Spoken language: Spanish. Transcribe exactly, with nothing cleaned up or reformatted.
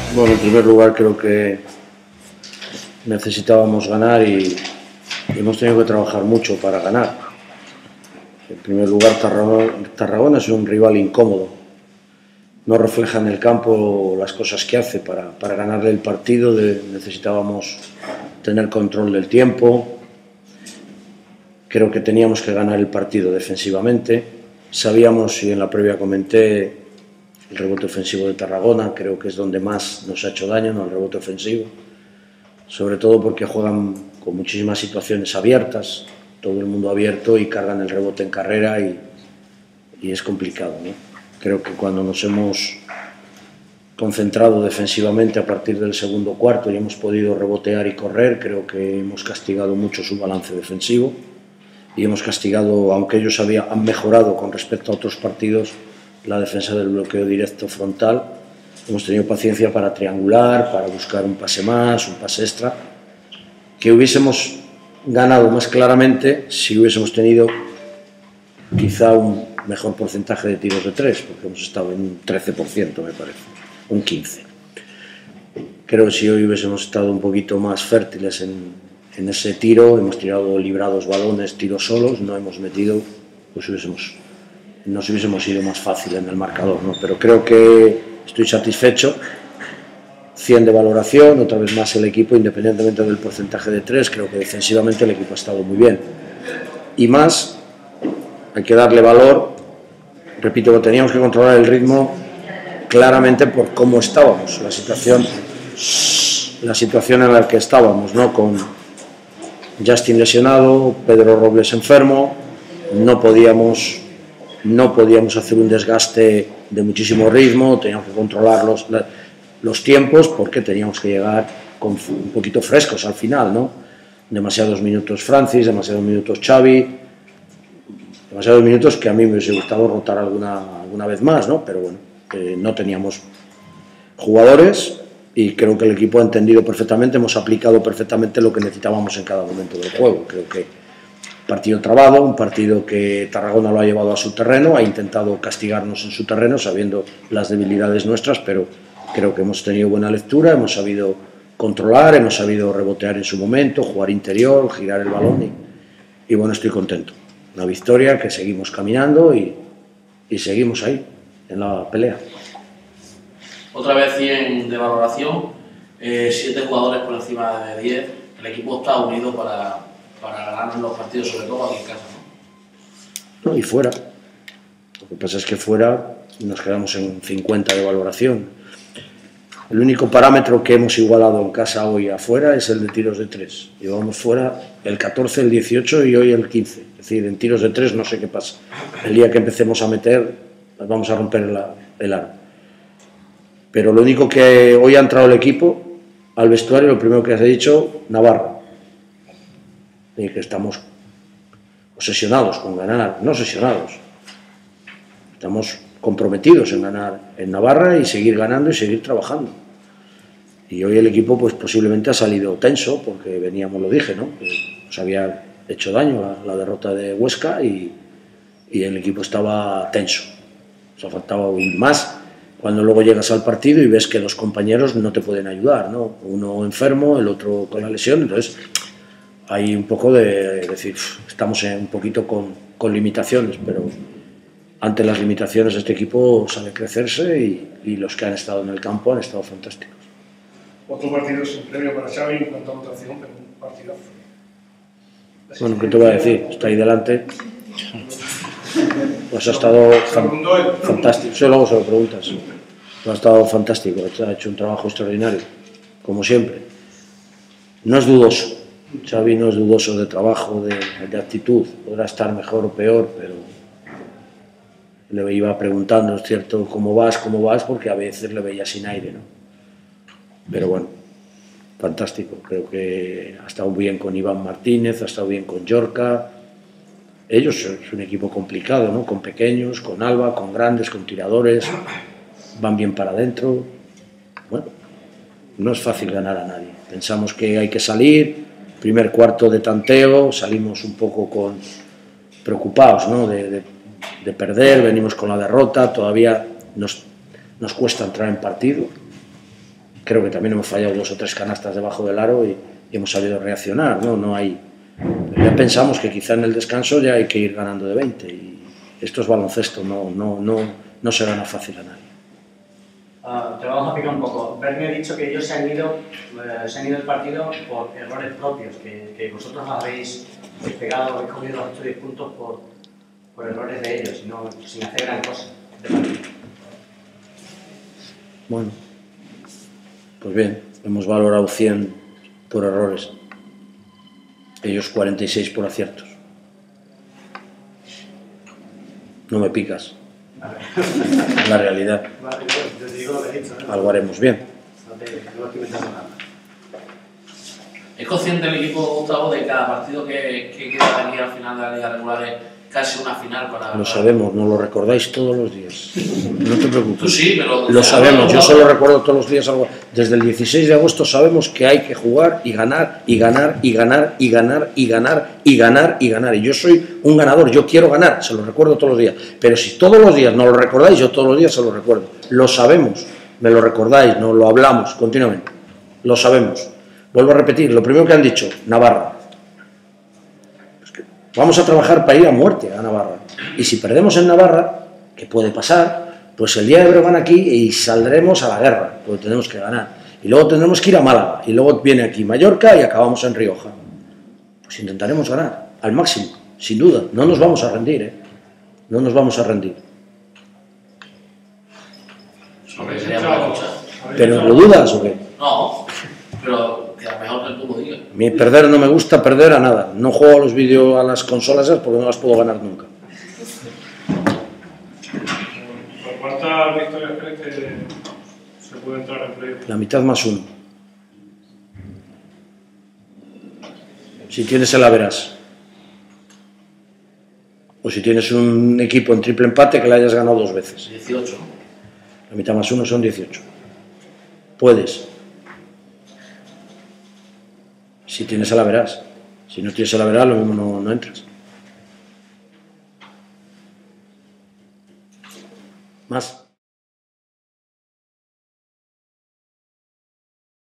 Bueno, en primer lugar creo que necesitábamos ganar y hemos tenido que trabajar mucho para ganar. En primer lugar, Tarragona, Tarragona es un rival incómodo. No refleja en el campo las cosas que hace. Para, para ganarle el partido de, necesitábamos tener control del tiempo. Creo que teníamos que ganar el partido defensivamente. Sabíamos, y en la previa comenté, el rebote ofensivo de Tarragona, creo que es donde más nos ha hecho daño, no el rebote ofensivo. Sobre todo porque juegan con muchísimas situaciones abiertas, todo el mundo abierto y cargan el rebote en carrera y, y es complicado, ¿no? Creo que cuando nos hemos concentrado defensivamente a partir del segundo cuarto y hemos podido rebotear y correr, creo que hemos castigado mucho su balance defensivo y hemos castigado, aunque ellos había, han mejorado con respecto a otros partidos, la defensa del bloqueo directo frontal. Hemos tenido paciencia para triangular, para buscar un pase más, un pase extra, que hubiésemos ganado más claramente si hubiésemos tenido quizá un mejor porcentaje de tiros de tres, porque hemos estado en un trece por ciento, me parece, un quince por ciento. Creo que si hoy hubiésemos estado un poquito más fértiles en, en ese tiro, hemos tirado librados balones, tiros solos, no hemos metido, pues hubiésemos, nos hubiésemos ido más fácil en el marcador, ¿no? Pero creo que estoy satisfecho. cien de valoración, otra vez más el equipo, independientemente del porcentaje de tres, creo que defensivamente el equipo ha estado muy bien. Y más, hay que darle valor, repito, que teníamos que controlar el ritmo claramente por cómo estábamos, la situación, la situación en la que estábamos, ¿no? Con Justin lesionado, Pedro Robles enfermo, no podíamos, no podíamos hacer un desgaste de muchísimo ritmo, teníamos que controlar los, los tiempos porque teníamos que llegar con un poquito frescos al final, ¿no? Demasiados minutos Francis, demasiados minutos Xavi, demasiados minutos que a mí me hubiese gustado rotar alguna, alguna vez más, ¿no? Pero bueno, eh, no teníamos jugadores y creo que el equipo ha entendido perfectamente, hemos aplicado perfectamente lo que necesitábamos en cada momento del juego. Creo que partido trabado, un partido que Tarragona lo ha llevado a su terreno, ha intentado castigarnos en su terreno sabiendo las debilidades nuestras, pero creo que hemos tenido buena lectura, hemos sabido controlar, hemos sabido rebotear en su momento, jugar interior, girar el balón y, y bueno, estoy contento. Una victoria que seguimos caminando y, y seguimos ahí, en la pelea. Otra vez cien de valoración, eh, siete jugadores por encima de diez, el equipo está unido para, para ganar los partidos, sobre todo aquí en casa, ¿no? No, y fuera. Lo que pasa es que fuera nos quedamos en cincuenta de valoración. El único parámetro que hemos igualado en casa hoy afuera es el de tiros de tres. Llevamos fuera el catorce, el dieciocho y hoy el quince. Es decir, en tiros de tres no sé qué pasa. El día que empecemos a meter, vamos a romper la, el aro. Pero lo único que hoy ha entrado el equipo al vestuario, lo primero que has dicho, Navarra. Y que estamos obsesionados con ganar, no obsesionados. Estamos comprometidos en ganar en Navarra y seguir ganando y seguir trabajando. Y hoy el equipo pues posiblemente ha salido tenso porque veníamos, lo dije, ¿no? Que nos había hecho daño la, la derrota de Huesca y, y el equipo estaba tenso. O sea, faltaba oír más cuando luego llegas al partido y ves que los compañeros no te pueden ayudar, ¿no? Uno enfermo, el otro con la lesión, entonces hay un poco de decir, estamos en un poquito con, con limitaciones, pero ante las limitaciones este equipo sabe crecerse y, y los que han estado en el campo han estado fantásticos. Otro partido sin premio para Xavi en cuanto a votación, pero un partidazo. Bueno, ¿qué te voy a decir? Está ahí delante. Pues ha estado fan, fantástico. Eso luego se lo preguntas. Ha estado fantástico, ha hecho un trabajo extraordinario, como siempre. No es dudoso. Xavi no es dudoso de trabajo, de, de actitud. Podrá estar mejor o peor, pero le iba preguntando, es cierto, cómo vas, cómo vas, porque a veces le veía sin aire, ¿no? Pero bueno, fantástico. Creo que ha estado bien con Iván Martínez, ha estado bien con Yorca. Ellos es un equipo complicado, ¿no? Con pequeños, con Alba, con grandes, con tiradores, van bien para adentro. Bueno, no es fácil ganar a nadie. Pensamos que hay que salir, primer cuarto de tanteo, salimos un poco con preocupados, ¿no? De, de, de perder, venimos con la derrota, todavía nos, nos cuesta entrar en partido. creo que también hemos fallado dos o tres canastas debajo del aro y, y hemos sabido reaccionar, ¿no? No hay, ya pensamos que quizá en el descanso ya hay que ir ganando de veinte y esto es baloncesto, no, no, no, no se gana fácil a nadie. Uh, te vamos a picar un poco. Bernie ha dicho que ellos se han ido, uh, se han ido del partido por errores propios, que, que vosotros habéis pegado, habéis cogido los ocho o diez puntos por, por errores de ellos, no, sin hacer gran cosa. Bueno, pues bien, hemos valorado cien por errores, ellos cuarenta y seis por aciertos. No me picas. La realidad. Vale, yo te digo lo que he dicho, ¿no? Algo haremos bien. No te, no estoy inventando nada. ¿Es consciente el equipo, Gustavo, de cada partido que, que queda venir al final de la liga regular es casi una final para... Lo sabemos, nos lo recordáis todos los días. No te preocupes. Tú sí, pero... Lo sabemos, yo solo recuerdo todos los días algo. Desde el dieciséis de agosto sabemos que hay que jugar y ganar, y ganar, y ganar, y ganar, y ganar, y ganar, y ganar. Y yo soy un ganador, yo quiero ganar, se lo recuerdo todos los días. Pero si todos los días no lo recordáis, yo todos los días se lo recuerdo. Lo sabemos, me lo recordáis, no lo hablamos continuamente. Lo sabemos. Vuelvo a repetir, lo primero que han dicho, Navarra. Vamos a trabajar para ir a muerte a Navarra. Y si perdemos en Navarra, que puede pasar, pues el día de Breogán aquí y saldremos a la guerra, porque tenemos que ganar. Y luego tendremos que ir a Málaga, y luego viene aquí Mallorca y acabamos en Rioja. Pues intentaremos ganar, al máximo, sin duda. No nos vamos a rendir, ¿eh? No nos vamos a rendir. Sobre sería para escuchar. ¿Pero lo dudas o qué? No, pero que a lo mejor que tú lo digas. A mí perder no me gusta perder a nada. No juego a los vídeos, a las consolas esas porque no las puedo ganar nunca. ¿Por cuántas victorias crees que se puede entrar en playoff? La mitad más uno. Si tienes el Averas. O si tienes un equipo en triple empate que le hayas ganado dos veces. dieciocho. La mitad más uno son dieciocho. Puedes. Si tienes el Averas. Si no tienes el Averas, lo mismo no, no entras. Más.